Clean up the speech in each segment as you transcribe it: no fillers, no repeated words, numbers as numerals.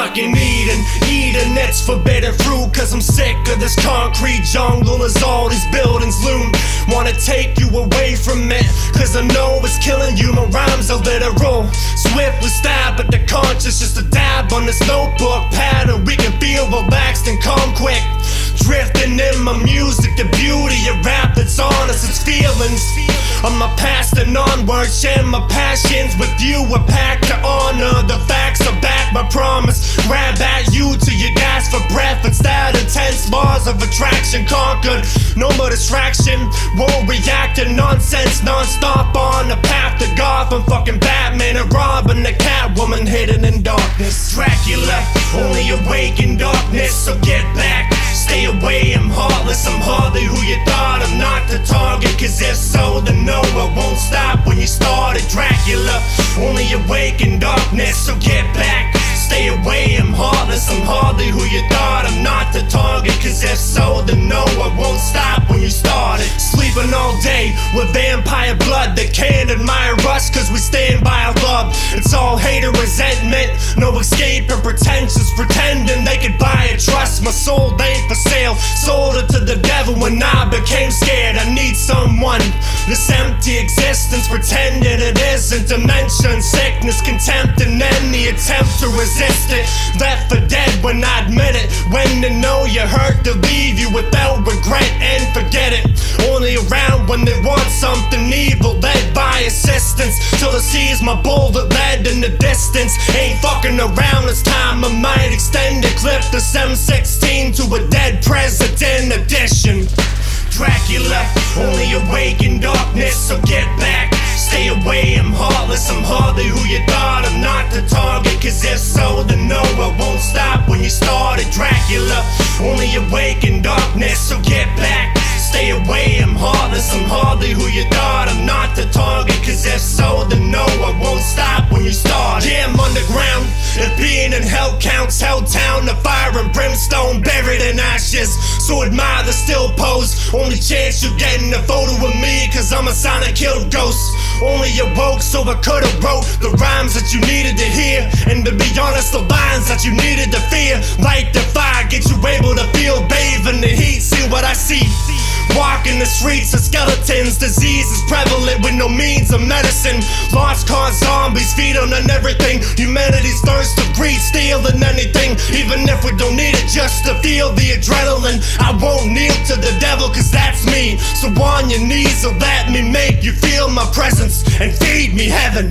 fucking Eden, it's forbidden fruit. Cause I'm sick of this concrete jungle as all these buildings loom. Wanna take you away from it, cause I know it's killing you. My rhymes are literal, swiftly stab at the conscience. Just a dab on this notebook pad, and we can feel relaxed and calm quick. Drifting in my music, the beauty of rap that's honest, it's feelings of my past and onward. Share my passions with you, a pact to honor. The facts are back, my promise. Grab at you till you gasp for breath. It's that intense, laws of attraction conquered. No more distraction, won't react to nonsense. Non-stop on the path to Gotham. Fucking Batman and Robin, the Catwoman hidden in darkness. Dracula, only awake in darkness, so get back. Stay away, I'm heartless, I'm hardly who you thought. I'm not the target, cause if so, then no, I won't stop when you started. Dracula, only awake in darkness, so get back. Stay away, I'm heartless, I'm hardly who you thought. I'm not the target, cause if so, then no, I won't stop when you started. Sleeping all day with vampire blood, they can't admire us cause we stand by our love. It's all hate and resentment, no escape and pretentious, pretending they could buy a trust. My soul ain't for sale, sold it to the devil when I became scared. I need someone, this empty existence, pretending it isn't. Dementia and sickness, contempt and any attempt to resist it. Left for dead when I admit it. When to know you hurt, to leave you without regret and forget it. Only around when they want something evil, led by assistance, till it sees my bullet lead in the distance. Ain't fucking around, it's time I might extend it. Clip this M16 to a dead president edition. Dracula, only awake in darkness, so get back. Stay away, I'm heartless, I'm hardly who you thought. I'm not the target, cause if so, then no, I won't stop when you started. Dracula, only awake in darkness, so get back. Stay away, I'm heartless, I'm hardly who you thought. I'm not the target, cause if so, then no, I won't stop when you started. Yeah, I'm underground, if being in hell counts. Helltown, the fire and brimstone, buried in ashes. So admire the still pose, only chance you're getting a photo of me, cause I'm a sonic killed ghost. Only awoke so I could've wrote the rhymes that you needed to hear. And to be honest, the lines that you needed to fear. Light the fire, get you able to feel, bathe in the heat, see what I see. Walking the streets of skeletons, disease is prevalent with no means of medicine. Lost cause zombies feeding on everything. Humanity's thirst to breed, stealing anything, even if we don't need it just to feel the adrenaline. I won't kneel to the devil cause that's me, so on your knees or let me make you feel my presence and feed me heaven.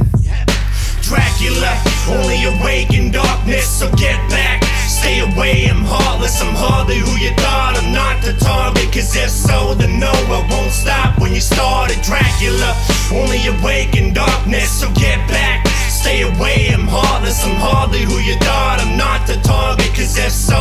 Dracula, only awake in darkness, so get back. Stay away, I'm heartless, I'm hardly who you thought. I'm not the target, cause if so, then no, I won't stop when you started. Dracula, only awake in darkness, so get back. Stay away, I'm heartless, I'm hardly who you thought. I'm not the target, cause if so,